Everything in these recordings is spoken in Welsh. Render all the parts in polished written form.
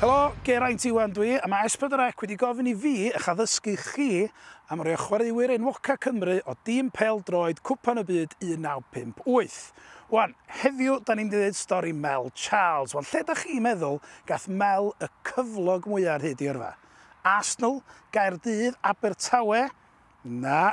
Helo, Geraint Iwan dwi, a Mae S4C wedi gofyn I fi eich addysgu chi am roi chwaraewyr enwoca Cymru o dîm pêl-droed Cwpan y Byd 1958. Wan, heddiw, da ni'n dweud stori Mel Charles. Wan, lle da chi'n meddwl gath Mel y cyflog mwyaf ar hyd I yrfa? Arsenal, Gaerdydd, Abertawe? Na.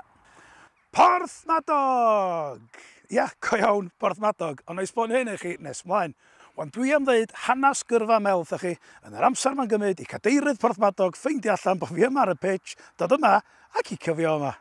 Porthmadog! Ia, co iawn, Porthmadog. Ond oes bod hyn I chi nes mlaen. Wan, dwi am ddeud hanes gyrfa Mel wrthych chi yn yr amser ma'n gymryd I cadeirydd Porthmadog ffeindio allan bod fi yma ar y pitch, dod yma ac I cyfio yma.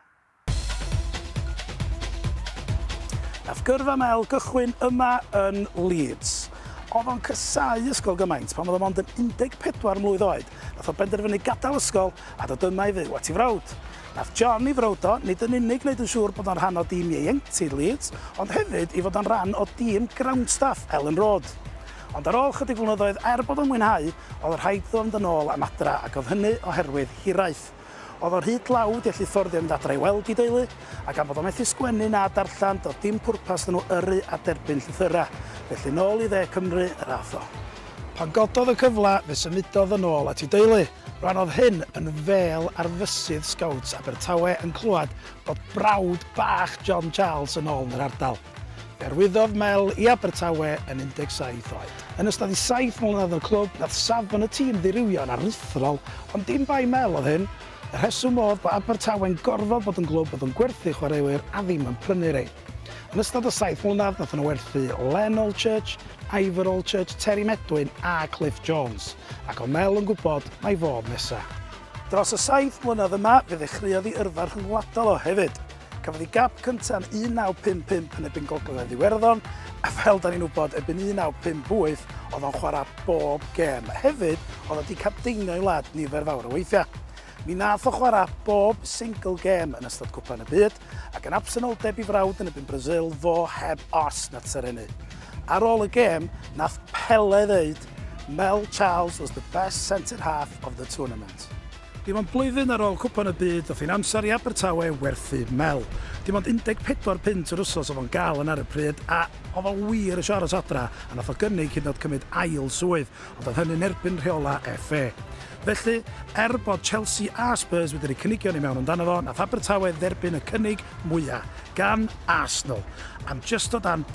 Nath gyrfa Mel gychwyn yma yn Leeds. Oedd o'n cysau ysgol gymaint pan oedd o'n mond yn 14 mlwydd oed. Nath o benderfynu gadael ysgol a dod yma I fyw at I frawd. Nath John I frawd o, nid yn unig wneud yn siŵr bod o'n rhan o dîm ieuenctid Leeds, ond hefyd I fod o'n rhan o dîm ground staff Ellen Road. Ond ar ôl chydig flynyddoedd bod o'n mwynhau, oedd yr rhaid ddod yn ôl am adra ac oedd hynny oherwydd hiraeth. Oedd o'r hyd lawd I allu fforddio mynd adra I weld I deulu, ac am bod o'n methu sgwennu na darllan, doedd dim pwrpas dyn nhw yrru a derbyn llythyra. Felly nôl I dde Cymru yr ath o. Pan gododd y cyfla, fe symudodd yn ôl at I deulu. Rwan oedd hyn yn fel ar fysydd Scouts Abertawe yn clywed bod brawd bach John Charles yn ôl yn yr ardal. Arwyddodd Mel I Abertawe yn 17 oed. Yn ystod I 7 mlynedd o'r clwb, nath safon y tîm ddirywio'n aruthrol, ond dim bai Mel oedd hyn. Y rheswm oedd bod Abertawe'n gorfod bod yn glwb oedd yn gwerthu chwaraewyr a ddim yn prynu rei. Yn ystod y 7 mlynedd, nath nhw werthu Len Church, Yw'r Church, Terry Medwyn a Cliff Jones. Ac oedd Mel yn gwybod mai fodd nesa. Dros y 7 mlynedd yma, fe ddechreuodd I yrfa rhyngwladol o hefyd. Cafodd I gap cynta'n 1955 yn ebyn Gogledd Iwerddon, a fel da ni'n wybod ebyn 1958 oedd o'n chwarae bob gêm. Hefyd, oedd wedi capdeinio I wlad nifer fawr o weithiau. Mi nath o chwarae bob single gêm yn ystod Cwpan y Byd, ac yn absenoldeb I frawd yn ebyn Brazil fo heb os na tserennu. Ar ôl y gêm, nath Pele ddeud, Mel Charles was the best centre half of the tournament. Dim ond blwyddyn ar ôl Cwpan y Byd, oedd hi'n amser I Abertawe werthu Mel. Dim ond 14 pint yr wsos oedd o'n gael yn ar y pryd, a oedd o'n wir y aros adra, a nath o gynnig hyd yn oed cymryd ail swydd, ond oedd hynny'n erbyn rheola FA. Felly, bod Chelsea a Spurs wedi rhoi cynnigion I mewn amdano fo, nath Abertawe dderbyn y cynnig mwyaf gan Arsenal am just o dan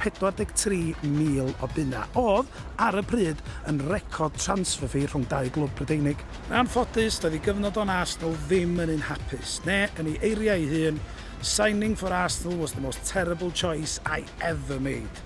43,000 o bunna. Oedd, ar y pryd, yn record transfer fee rhwng dau glwb Prydeinig. Yn anffodus, doedd I gyfnod o'n Arsenal ddim yn un hapus, ne, yn ei eiriau I hun, signing for Arsenal was the most terrible choice I ever made.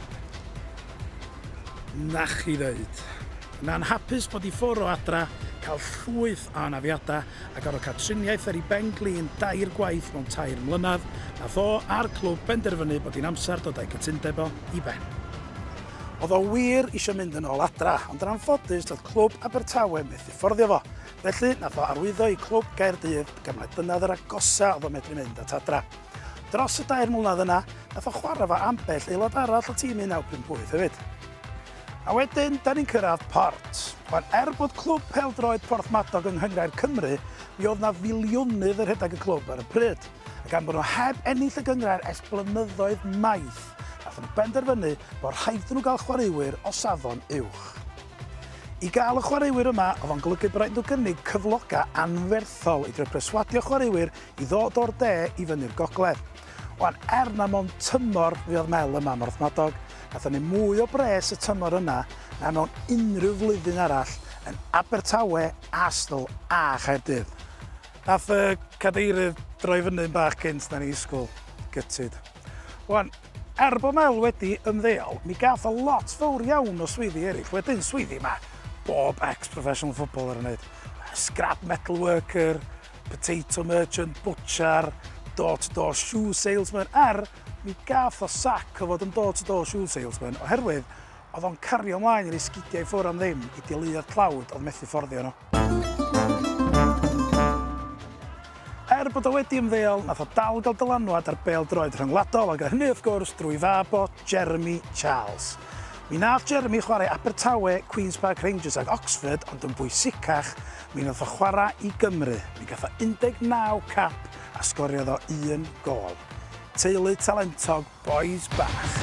Nach I ddeud. Yn anhapus bod I ffwrdd o adra, cael llwyth o anafiadau ac ar o cael triniaeth ar ei ben glin 2 gwaith mewn 2 mlynedd, nath o a'r clwb benderfynu bod hi'n amser dod â'i cytundeb o I ben. Oedd o wir eisiau mynd yn ôl adra, ond yn anffodus doedd clwb Abertawe methu fforddio fo. Felly nath o arwyddo I clwb Gaerdydd gymryd dynadd yr agosa oedd o medru mynd at adra. Dros y 2 mlynedd yna, nath o chwarae fo ambell aelod arall o tîm 1958 hefyd. A wedyn, da ni'n cyrraedd Port. Wan, bod clwb pêl-droed Porthmadog yng Nghymru'r Cymru, mi oedd na filionydd yr rhedeg y clwb ar y pryd. Ac am bod nhw heb ennill y gyngor ers blynyddoedd maith, nath nhw benderfynu bod rhaid nhw gael chwaraewyr o safon uwch. I gael y chwaraewyr yma, oedd o'n golygu bod rhaid nhw gynnig cyfloga anferthol I drio perswadio chwaraewyr I ddod o'r de I fyny'r gogledd. Wan, na mond tymor fi oedd Mel yma am Porthmadog, nath ni mwy o bres y tymor yna na mewn unrhyw flwyddyn arall yn Abertawe, Arsenal a Chaerdydd. Nath y cadeirydd droi fyny'n bach cynt na ni ysgol gytid. Wan, bod Mel wedi ymddeol, mi gath o lot fawr iawn o swyddi eraill. Wedyn swyddi yma, bob ex-professional footballer yn neud. Scrap metal worker, potato merchant, butcher, door-to-door shoe salesman, mi gath o sac o fod yn door-to-door shoe salesman, oherwydd oedd o'n cario ymlaen i'r esgidiau ffwr am ddim I deuluodd tlawd oedd methu fforddio nhw. Bod o wedi ymddeol, nath o dal gael dylanwad ar bêl-droed rhyngwladol, ac hynny wrth gwrs drwy fab o Geraint Charles. Mi nath Jeremy chwarae Abertawe, Queen's Park Rangers ac Oxford, ond yn bwysicach, mi nath o chwarae I Gymru. Mi gath o 19 cap a sgoriodd o 1 gol. Teulu talentog Bois bach.